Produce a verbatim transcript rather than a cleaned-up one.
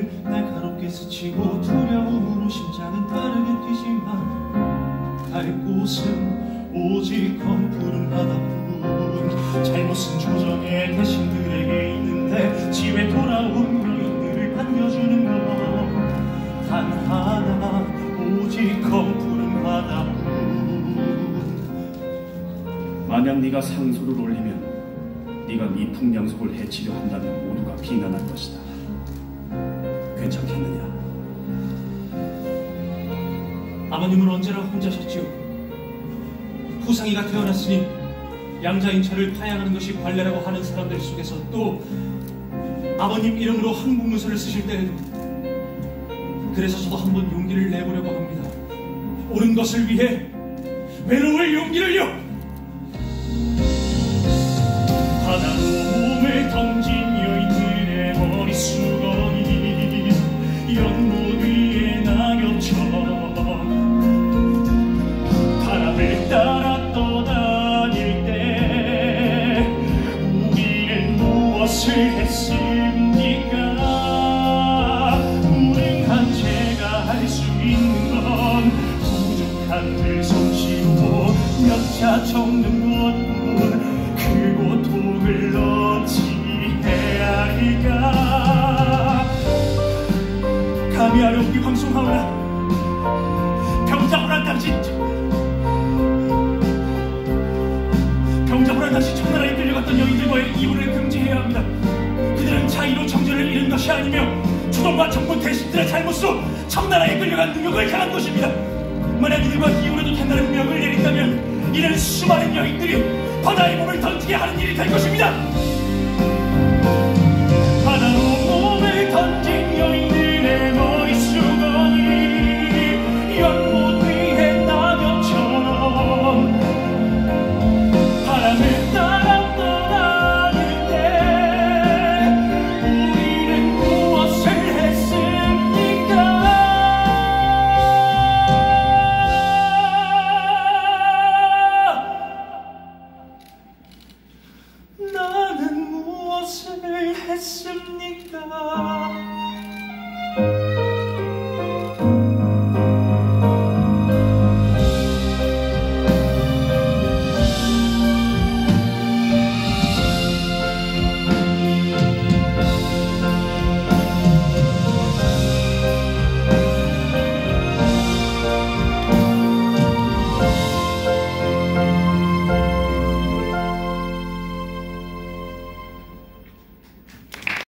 날 날카롭게 스치고 두려움으로 심장은 빠르게 뛰지만 갈 곳은 오직 검푸른 바다뿐. 잘못은 조정의 대신들에게 있는데 집에 돌아온 여인들을 반겨주는 것 단 하나, 오직 검푸른 바다뿐. 만약 네가 상소를 올리면 네가 네 풍량속을 해치려 한다면 모두가 비난할 것이다. 괜찮겠느냐? 아버님은 언제나 혼자셨지요. 후상이가 태어났으니 양자인처를 파양하는 것이 관례라고 하는 사람들 속에서 또 아버님 이름으로 한국문서를 쓰실 때에도 그래서 저도 한번 용기를 내보려고 합니다. 옳은 것을 위해 외로울 용기를요. 바다로 몸을 던진 여인들의 머릿수건이 연못 위에 낙엽처럼 바람을 따라 떠다닐 때 우리는 무엇을 했습니까? 무능한 제가 할 수 있는 건 부족한 늘 솜씨로 몇 자 적는 것뿐. 그 고통을 어찌 헤아리까? 감히 아련히 방송하오라. 병자호란 당신 병자호란 당신 청나라에 끌려갔던 여인들과의 이혼을 금지해야 합니다. 그들은 자의로 정절을 잃은 것이 아니며 주동과 정부 대신들의 잘못으로 청나라에 끌려간 능력을 향한 것입니다. 만약 이들과 이혼해도 된다는 명을 내린다면 이는 수많은 여인들이 바다에 몸을 던지게 하는 일이 될 것입니다. 바다로 몸을 던진 여인들의 머릿수건이 연못 위에 낙엽처럼 바람을 따라 떠다닐 때 우리는 무엇을 했습니까? 나는 무엇을 했습니까?